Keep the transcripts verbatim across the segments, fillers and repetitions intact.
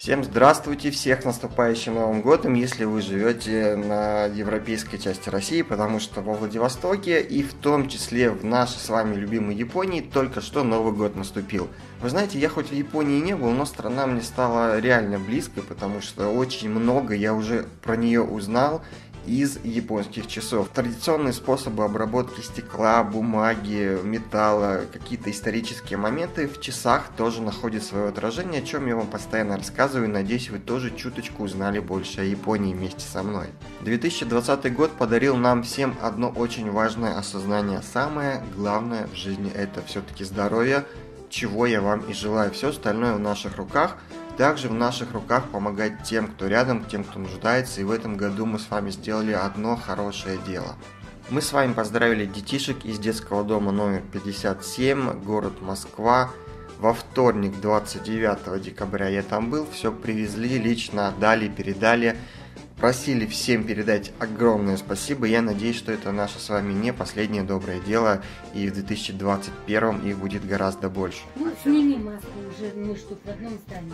Всем здравствуйте, всех с наступающим Новым годом, если вы живете на европейской части России, потому что во Владивостоке и в том числе в нашей с вами любимой Японии только что Новый год наступил. Вы знаете, я хоть в Японии не был, но страна мне стала реально близкой, потому что очень много я уже про нее узнал из японских часов. Традиционные способы обработки стекла, бумаги, металла, какие-то исторические моменты в часах тоже находят свое отражение, о чем я вам постоянно рассказываю. Надеюсь, вы тоже чуточку узнали больше о Японии вместе со мной. две тысячи двадцатый год подарил нам всем одно очень важное осознание. Самое главное в жизни — это все-таки здоровье, чего я вам и желаю. Все остальное в наших руках. Также в наших руках помогать тем, кто рядом, тем, кто нуждается, и в этом году мы с вами сделали одно хорошее дело. Мы с вами поздравили детишек из детского дома номер пятьдесят семь, город Москва. Во вторник, двадцать девятого декабря я там был, все привезли, лично отдали, передали. Просили всем передать огромное спасибо. Я надеюсь, что это наше с вами не последнее доброе дело, и в две тысячи двадцать первом их будет гораздо больше. Ну, сними маску уже, мы что, в одном здании.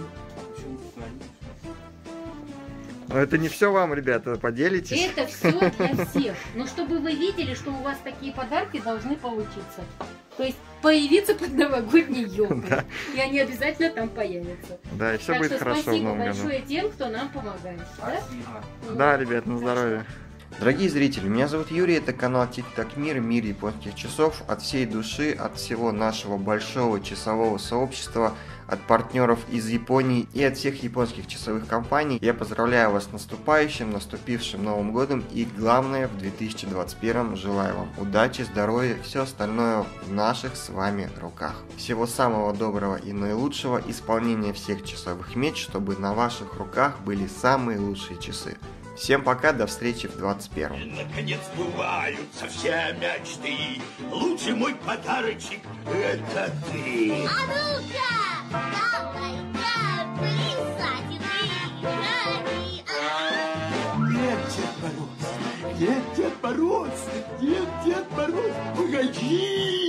Но это не все вам, ребята, поделитесь. Это все для всех. Но чтобы вы видели, что у вас такие подарки должны получиться. То есть появиться под новогодней елкой. Да. И они обязательно там появятся. Да, и все так будет что хорошо в спасибо новом году. большое тем, кто нам помогает. Да, да ребят, на здоровье. Дорогие зрители, меня зовут Юрий, это канал Тик-Так Мир, мир японских часов. От всей души, от всего нашего большого часового сообщества, от партнеров из Японии и от всех японских часовых компаний я поздравляю вас с наступающим, наступившим Новым годом, и главное, в две тысячи двадцать первом желаю вам удачи, здоровья, все остальное в наших с вами руках. Всего самого доброго и наилучшего, исполнения всех часовых меч, чтобы на ваших руках были самые лучшие часы. Всем пока, до встречи в двадцать первом. И, наконец, сбываются все мечты. Лучший мой подарочек — это ты. А ну-ка, давай-ка, плясать и ты. Нет, Дед Мороз, нет, Дед Мороз, нет, Дед Мороз, погоди.